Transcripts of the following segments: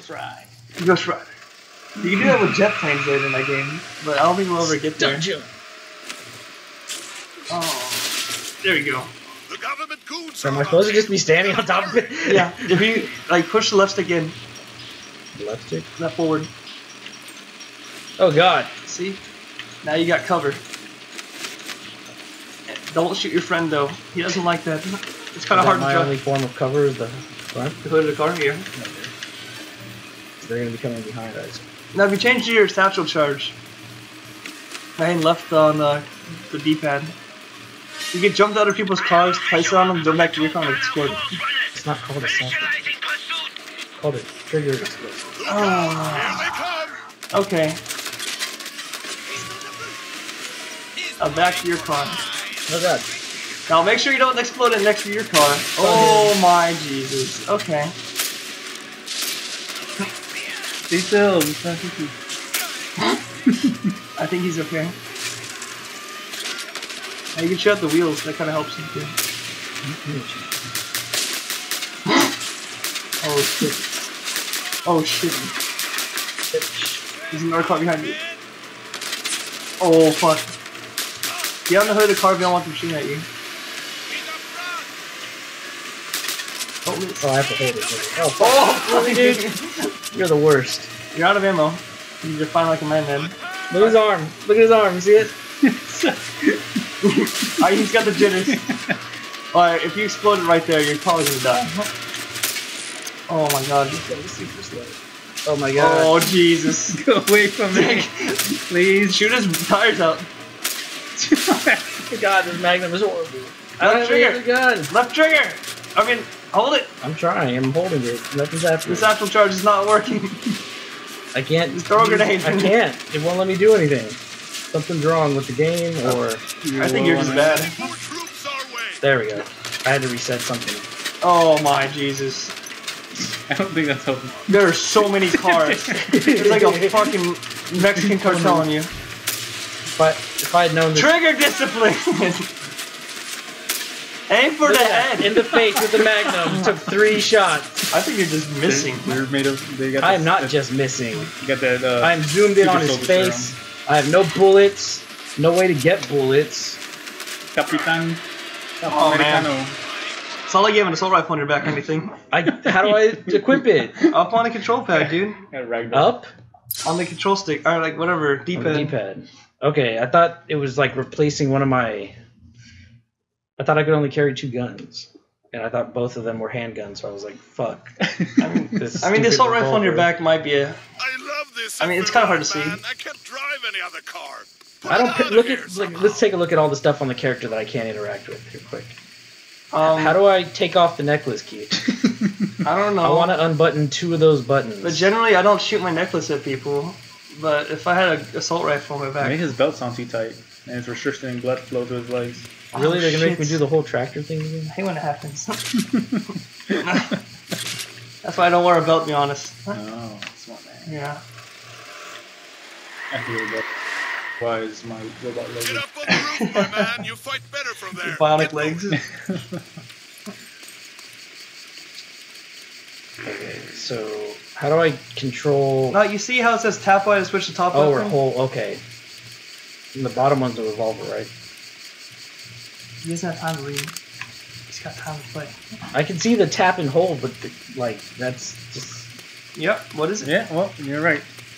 Ghost Ride. Ghost Rider. You can do that with jet planes later in that game, but I don't think we'll ever get there. Oh, there we go. The government goons So am I supposed to just be standing on top of it? Yeah, if you like push the left stick in, Left stick? left forward. Oh god. See? Now you got cover. Don't shoot your friend though. He doesn't like that. It's kind of hard to My only jump. form of cover is the front. The hood of the car here. They're going to be coming behind us. Now if you change to your satchel charge, right and left on the D-pad, you can jump to other people's cars, place it on them, jump back to your car and explode. It's not called a satchel. It's called a trigger explosive. Oh, okay. Now back to your car. Oh god. Now make sure you don't explode it next to your car. Oh my Jesus. Okay. Stay still. I think he's okay. Now you can shut the wheels. That kind of helps him too. Oh shit. Oh shit. There's another car behind you. Oh fuck. Get on the hood of the car if you don't want them shooting at you. Oh, miss. Oh, I have to hold it. Oh, fuck. Oh, Really, dude? You're the worst. You're out of ammo. You need to find like a man then. Look at his arm. Look at his arm. You see it? Alright, he's got the jitters. Alright, if you explode it right there, you're probably gonna die. Oh my god. He's going super slow. Oh my god. Oh Jesus. Go away from me. Please. Shoot his tires out. God, this Magnum is horrible. I Left don't have trigger. any gun. Left trigger! I mean, hold it! I'm trying. I'm holding it. Nothing's happening. The satchel charge is not working. I can't. Just throw a grenade. I can't. It won't let me do anything. Something's wrong with the game, or I think you're just bad. More troops our way. there we go. I had to reset something. Oh my Jesus. I don't think that's helping. There are so many cars. It's like a fucking Mexican cartel on you. But if I had known this, Trigger discipline! Aim for the head! in the face with the Magnum, took 3 shots. I think you're just missing. They're made of. They got. I am not that- just missing. You got that. I'm zoomed in Super on his soldier face. I have no bullets. No way to get bullets. Capitan. Oh, man. Americano. It's not like you have an assault rifle on your back or anything. How do I equip it? Up on the control pad, dude. Got ragdoll. Up? On the control stick. Or like whatever, On the D-pad. D-pad. Okay, I thought it was like replacing one of my. I thought I could only carry 2 guns, and I thought both of them were handguns. So I was like, "Fuck." I mean, the stupid assault rifle on your revolver. back might be a. I love this. I mean, it's kinda hard to man. see. I can't drive any other car. Put I it don't out of look here at. somehow. Let's take a look at all the stuff on the character that I can't interact with here quick. How How do I take off the necklace key? I don't know. I want to unbutton 2 of those buttons. But generally, I don't shoot my necklace at people. But if I had an assault rifle on my Maybe back. his belt's on too tight, and it's restricting blood flow to his legs. Really, Oh, they're gonna make me shit. do the whole tractor thing again? I hate when it happens. That's why I don't wear a belt, to be honest. Oh, smart man. Yeah. I feel that. Why is my robot leg? Get up on the roof, my man. You fight better from there. Bionic Get legs. Okay, so how do I control? No, you see how it says tap Y to switch the top Oh, weapon? we're whole. Okay. And the bottom one's a revolver, right? He doesn't have time to read. He's got time to play. I can see the tap and hold, but like that's just. Yep. What is it? Yeah, well, you're right.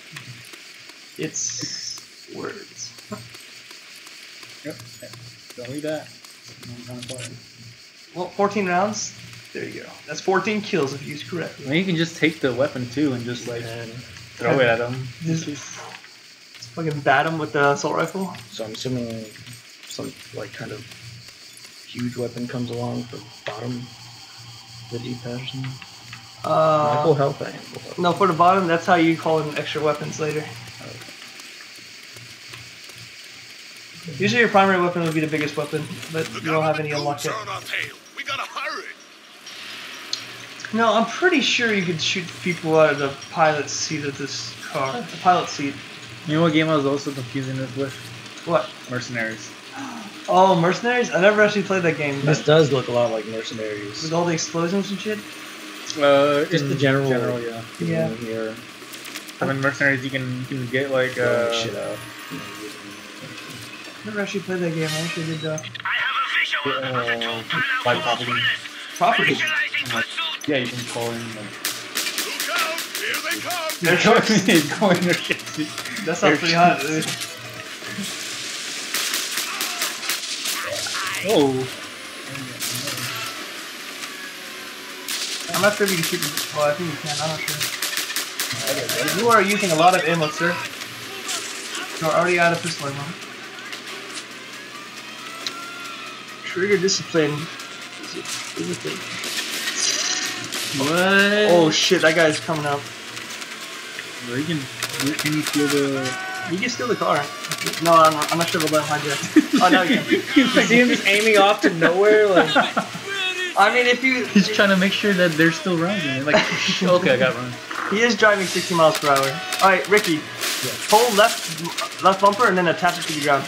It's words. Yep. Don't read that. I'm trying to play. Well, 14 rounds. There you go. That's 14 kills if used correctly. I mean, you can just take the weapon too and just like And throw it at him. Just fucking bat him with the assault rifle. so I'm assuming some like kind of huge weapon comes along for bottom of the D-pad or something. My full health, I am full health. No, for the bottom, that's how you call in extra weapons later. Usually your primary weapon would be the biggest weapon, but The you don't have any government unlocked goons yet. are on our tail. We gotta hurry. No, I'm pretty sure you could shoot people out of the pilot seat of this car. The pilot seat. You know what game I was also confusing this with? What? Mercenaries. Oh, Mercenaries? I never actually played that game. This But does look a lot like Mercenaries. with all the explosions and shit? Just the general. General, yeah. Yeah. Here. Having mercenaries, you can get like Shit out. Never actually played that game. I wish I did like property. property. Yeah, you can call in. Like, Look out! Here they come! They're go in there. That sounds pretty hot. Dude. Oh. I'm not sure if you can shoot them. Well, I think you can. I'm not sure. You are using a lot of ammo, sir. You're already out of pistol ammo. Trigger discipline. Is it thing? What? Oh shit, that guy's coming up. Well, can you feel the? You can steal the car. No, I'm not sure about that hijack. Oh, no, you can. You see him just aiming off to nowhere, like. I mean, if you... He's trying to make sure that they're still running. Like, okay, I got run. He is driving 60 miles per hour. Alright, Ricky. Hold left bumper and then attach it to the ground.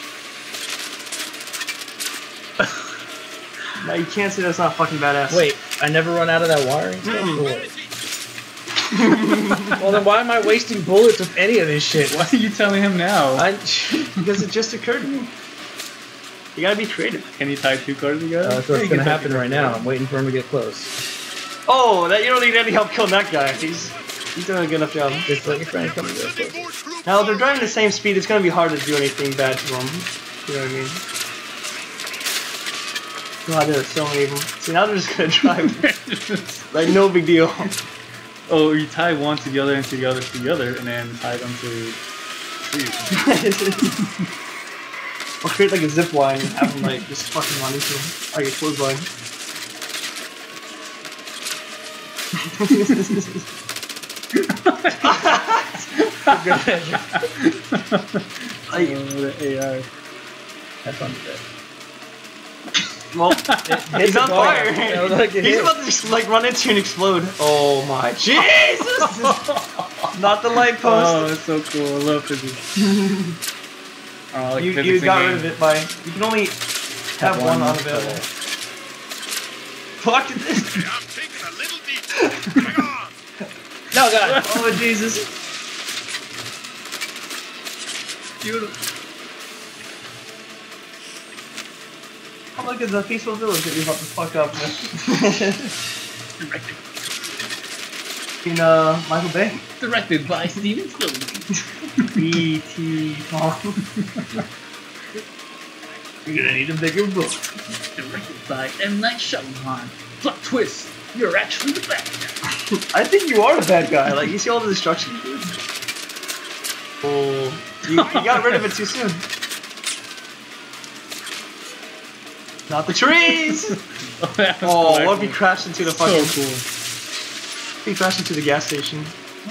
No, you can't say that's not fucking badass. Wait, I never run out of that wiring? Well, then why am I wasting bullets with any of this shit? Why are you telling him now? Because it just occurred to me. You gotta be creative. Can you tie two cars together? That's what's gonna happen right now. I'm waiting for him to get close. Oh, that you don't need any help killing that guy. He's doing a good enough job. Just let your friend come and get Sending close. more troops! Now, if they're driving the same speed, it's gonna be hard to do anything bad to them. You know what I mean? God, there's so many of them. See, now they're just gonna drive. Like, no big deal. Oh, you tie one to the other and to the other to the other, and then tie them to three. Or create like a zip line and have them like just fucking run into them. Like a clothesline. Like, The AI. Have fun with that. well, he's on fire. Yeah, like it He's hit. about to just like run into you and explode. Oh my Jesus! Not the light Oh, post. that's so cool. I love physics. Like You physics got in rid of game. it by you can only have one unavailable. Fuck this. Hey, I'm taking a little detour. Hang on! No, God. Oh Jesus. Beautiful. Oh look at the peaceful village that you're about to fuck up with. In Michael Bay. Directed by Steven Spielberg. E.T. You're gonna need a bigger book. Directed by M. Night Shyamalan. Plot twist. You're actually the bad guy. I think you are the bad guy. Like, you see all the destruction you did? Oh, you got rid of it too soon. Not the trees! Oh, what if you crashed into the fucking... So cool. If you crashed into the gas station.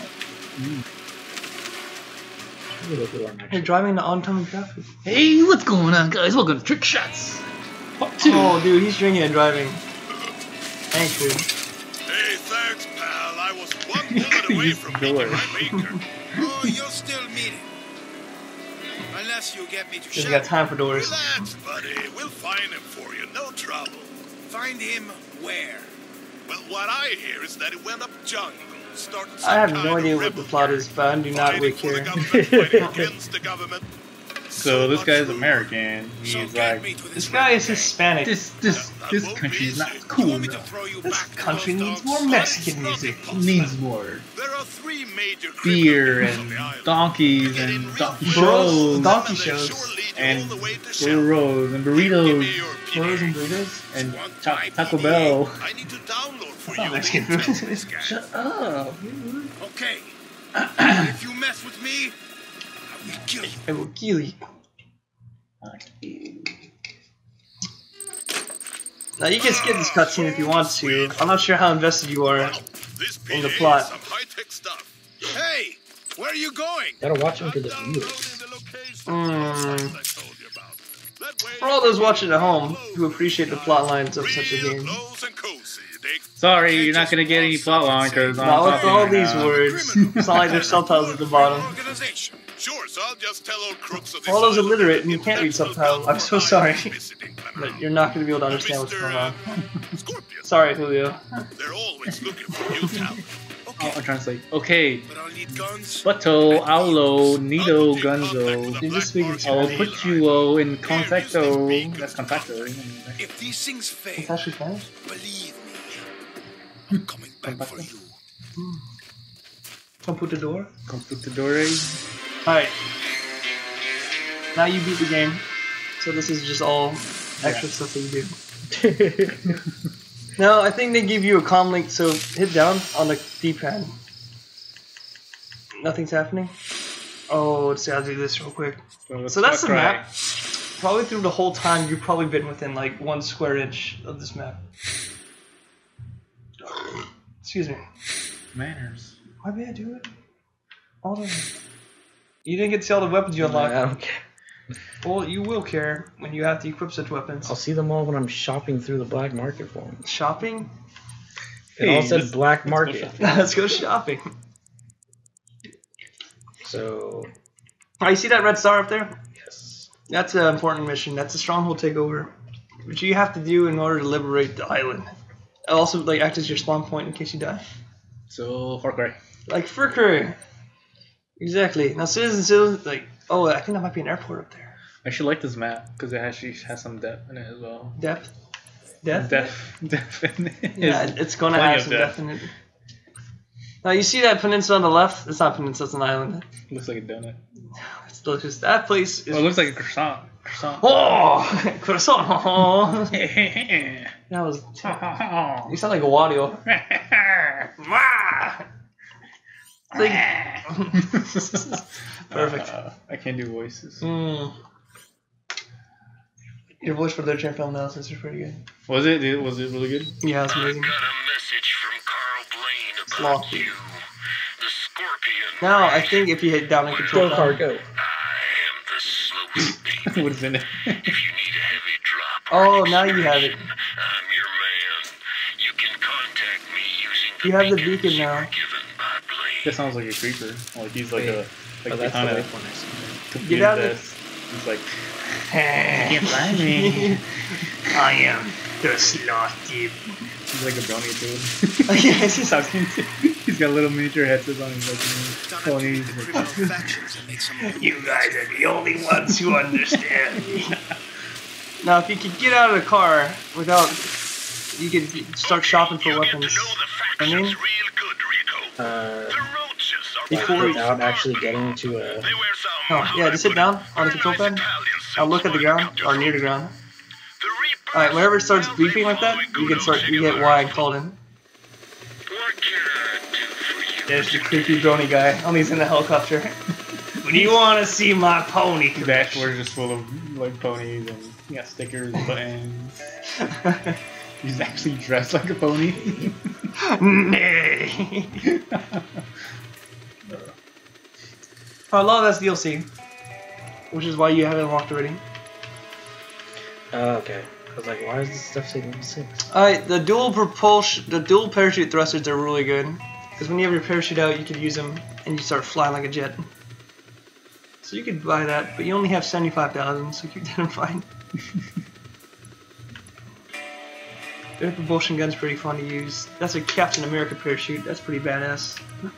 You're driving into oncoming traffic. Hey, what's going on, guys? Welcome to Trick Shots. Part 2. Oh, dude, he's drinking and driving. Thanks, dude. Hey, thanks, pal. I was one bullet away Use from the meeting door. my maker. Oh, you'll still meet him. Unless you get me to Doesn't shoot. got time for doors. Relax, buddy. We'll find him for you. No trouble. Find him where? Well, what I hear is that he went up jungle, started some I have kind no of idea what the rebel plot is, but I do not fighting really for the care. government, fighting against the government. So this much guy's room. American. So He's get like, me to This this guy is rebel Hispanic. this won't country is be not easy. gang. You cool want me to enough. throw you This back to country those needs dogs? more Mexican music. Needs more There are three major beer criminals on and the island. donkeys Get in and real donkey quick. shows Donkey They shows. sure lead you and all the way to burros Shelby. and Give me burritos your Burgers and PDA. burritos? and Want Taco my Taco PDA? Bell. I need to download for not you. Mexican Tell food. this guy. Shut up. Okay. If you mess with me, I will kill you. I will kill you. Now you can skip this cutscene if you want to. I'm not sure how invested you are. Wow, this In the PDA plot. is some high-tech stuff. Hey, where are you going? Gotta watch him I'm for the downloading viewers. the locations Mm. of the sites I told you about. That way For all those you watching at home can who appreciate the plot lines of such a real game. close and cozy, dig? Sorry, you're not gonna get any plot line because I'm Not with talking all right these now. words. It's not like there's subtitles at the bottom. Organization. Sure, so I'll just tell old crooks of this For all those island illiterate that and you can't read infidels will subtitles, come I'm so for sorry. visiting But Panama. you're not going to be able to understand what's Mr. going on. Scorpion. Sorry, Julio. They're always looking for new talent. I'll translate. Okay. But I'll need guns. Bato, Aulo, Nido, Gunzo. You just speak in I'll Spanish. put you in contacto. That's contacto. If these things fail, It's actually Spanish? believe me, I'm coming back for you. Computador? Computadores. Alright. Now you beat the game. So this is just all extra stuff that you do. Now, I think they give you a comm link, so hit down on the D-pad. Nothing's happening? Oh, let's see, I'll do this real quick. So that's the map. Probably through the whole time, you've probably been within like 1 square inch of this map. Excuse me. Manners. Why did I do it? All the... You didn't get to see all the weapons you I unlocked. don't care. Well, you will care when you have to equip such weapons. I'll see them all when I'm shopping through the black market for them. Shopping? It all Hey, said let's- black let's go market. shopping. Let's go shopping. So, Oh, you see that red star up there? yes. That's an important mission. That's a stronghold takeover, which you have to do in order to liberate the island. It also like act as your spawn point in case you die. So, Far Cry. Like Furker. Exactly. Now citizens like, oh, I think that might be an airport up there. I should like this map because it actually has some depth in it as well. Depth. Death. Depth in it. Yeah, it's gonna plenty have of some depth. depth in it. Now you see that peninsula on the left? It's not a peninsula, it's an island. Looks like a donut. It's delicious. That place is. Oh, it looks like a croissant. Croissant. Oh, croissant. That was. You sound like a Wadio. Perfect. I can't do voices. Your voice for literature and film analysis is pretty good. Was it? Was it really good? Yeah, it's amazing. Got a message from Carl Blaine about Sloppy. you, the Scorpion. Now I think if you hit down and control Go, car, down. go. I am the Slow What's in it? If you need a heavy drop, Oh, now you have it. I'm your man. You can contact me using You have the beacon now. given by Blaine. That sounds like a creeper. Like he's like Wait. a like Oh, that's the behind a waypoint I see. computer Get out of desk. He's like, Can't find me. I am the sloth thief. he's like a brownie dude. Yeah, it's He's just- talking to. He's got little miniature headsets on. He's like ponies. You guys are the only ones who understand me. Now, if you could get out of the car without, you could start shopping for You weapons. get to know the I mean, factions real good, Rico. The roaches are Before- Without actually getting to a... They wear some. oh, yeah, just sit down on the control pad. Now look at the ground, or near the ground. Alright, whenever it starts beeping like that, you can start, you hit Y and call it in. What can I do for you? There's the creepy brony guy. Only he's in the helicopter. When you want to see my pony The dashboard is just full of like ponies and he got stickers, buttons. He's actually dressed like a pony. Nay. I love that's DLC, which is why you haven't unlocked already. okay. I was like, why does this stuff say level 6? Alright, the dual parachute thrusters are really good. Because when you have your parachute out, you can use them and you start flying like a jet. So you could buy that, but you only have 75,000, so keep that in mind. Their propulsion gun's pretty fun to use. That's a Captain America parachute. That's pretty badass.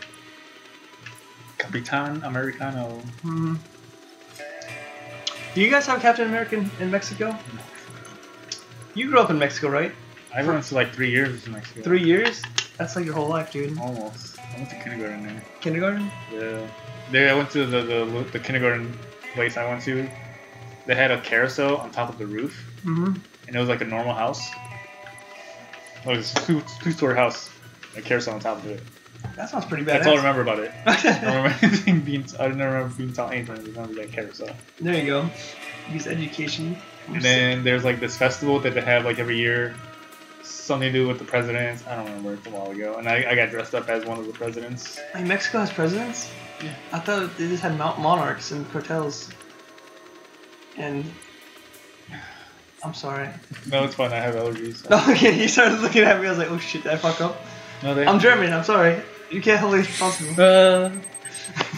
Capitan Americano. Hmm. Do you guys have Captain America in Mexico? You grew up in Mexico, right? I went to like 3 years in Mexico. 3 years? That's like your whole life, dude. Almost. I went to kindergarten there. Kindergarten? Yeah. There, I went to the kindergarten place I went to. They had a carousel on top of the roof, Mm-hmm. and it was like a normal house. It was a two-story house, a carousel on top of it. That sounds pretty badass. That's all I remember about it. I don't remember anything being. I don't remember being taught anything. I remember that carousel. There you go. Use education. And then there's like this festival that they have like every year, something to do with the presidents. I don't remember, it's a while ago. And I got dressed up as one of the presidents. Hey, Mexico has presidents? Yeah. I thought they just had monarchs and cartels. And I'm sorry. No, it's fine. I have allergies. No, okay, you started looking at me. I was like, oh shit, did I fuck up? No, they. I'm German. I'm sorry. You can't hold it responsible.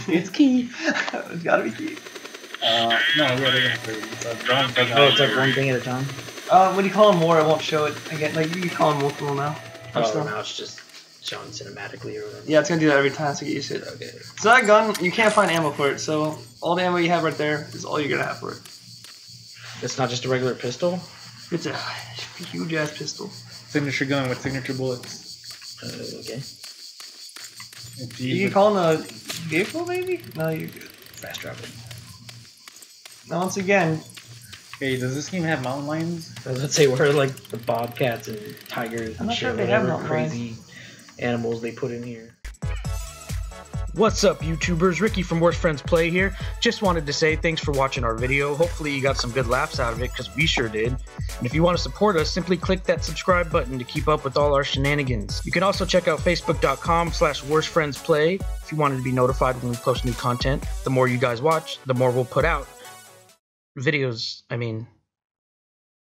It's Keith. It's gotta be Keith. No, yeah, Oh, it's like one thing at a time? When you call him more, it won't show it again. Like, you can call him multiple now. Oh, now it's just shown cinematically or whatever. Yeah, it's gonna do that every time, so get used to it. Okay. So that gun, you can't find ammo for it, so all the ammo you have right there is all you're gonna have for it. It's not just a regular pistol? It's a huge ass pistol. Signature gun with signature bullets. Okay. You can call him a vehicle, maybe? No, you're good. Fast travel. Now, once again, Hey, does this game have mountain lions? I was gonna say, where are like the bobcats and tigers I'm and not shit, sure if they have whatever mountain crazy animals they put in here. What's up, YouTubers? Ricky from Worst Friends Play here. Just wanted to say thanks for watching our video. Hopefully you got some good laughs out of it, because we sure did. And if you want to support us, simply click that subscribe button to keep up with all our shenanigans. You can also check out facebook.com/worstfriendsplay if you wanted to be notified when we post new content. The more you guys watch, the more we'll put out. Videos, I mean.